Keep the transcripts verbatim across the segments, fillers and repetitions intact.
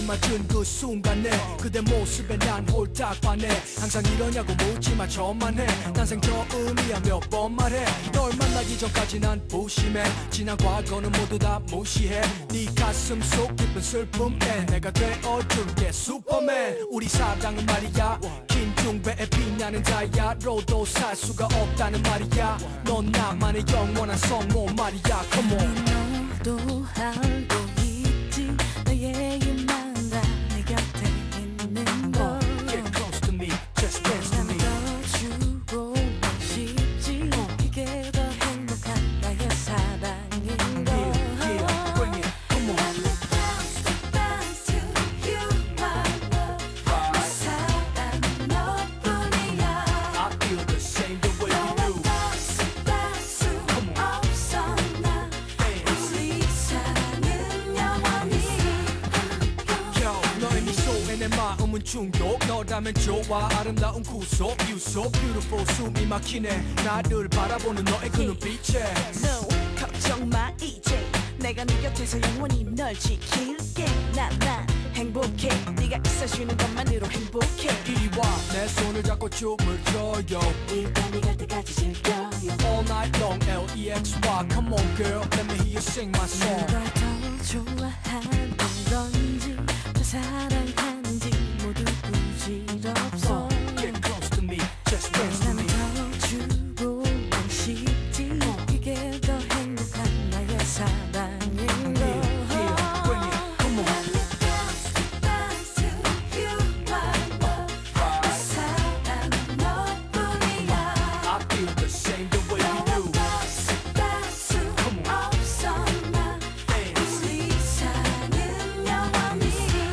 맞은 그 순간에 그대 모습에 난 홀딱 반해. 항상 이러냐고 묻지마 저만해. 난생 처음이야 몇 번 말해. 널 만나기 전까지 난 부심해. 지난 과거는 모두 다 무시해. 네 가슴 속 깊은 슬픔에 내가 되어줄게 슈퍼맨. 우리 사랑은 말이야 김중배에 빛나는 다이아로도 살 수가 없다는 말이야. 넌 나만의 영원한 성모 말이야. Come on. 너도 알고 있지 너의 입만 다 내 곁에 있는 걸. Get close to me, just dance to me. 남겨주고 싶지 이게 더 행복한 나의 사랑인 걸. Yeah, yeah, bring it, come on. Let me dance, dance to you, my love. 내 사랑 너뿐이야. I feel the same the way you do. 너와 닿을 수 없어 나. 우리 사랑은 영원히 Yo, 너의 미소에 내 마음은 중독. 너라면 좋아 아름다운 구속. You so beautiful 숨이 막히네 나를 바라보는 너의 그 눈빛에. No 걱정 마 이제 내가 네 곁에서 영원히 널 지킬게. 난 난 행복해 네가 있어주는 것만으로 행복해. 이리 와 내 손을 잡고 춤을 춰요. 이 밤이 갈 때까지 즐겨요. All night long L E X Y. Come on girl let me hear you sing my song. 누가 더 좋아하는 건지 더 사랑하는지 모두 부질없어. Get close to me just dance to me. 난 더 주고 싶지 이게 더 행복한 나의 사랑인 걸. Yeah, yeah, bring it, come on. Let me dance, dance to you, my love. 내 사랑 너뿐이야. I feel the same the way you do. 너와 닿을 수 없어 나. 우리 사랑은 영원히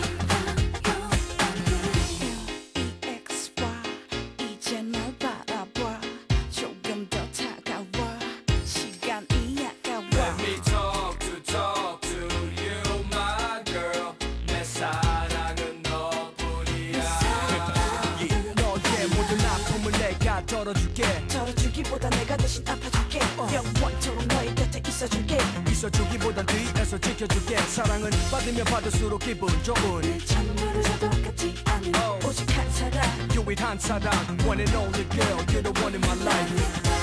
L E X Y. 이제 널 바라봐 조금 더 다가와 시간이 아까워. Let me talk to talk to you my girl. 내 사랑은 너뿐이야. Yeah, 너의 모든 아픔을 내가 덜어줄게. 덜어주기보다 내가 대신 아파줄게. 영원토록 너의 곁에 있어줄게. 있어주기보단 뒤에서 지켜줄게. 사랑은 받으면 받을수록 기분 좋은 늘 전부를 줘도 아깝지 않은 Oh. 오직 한 사람. 유일한 사랑 One and only girl You're the one in my life.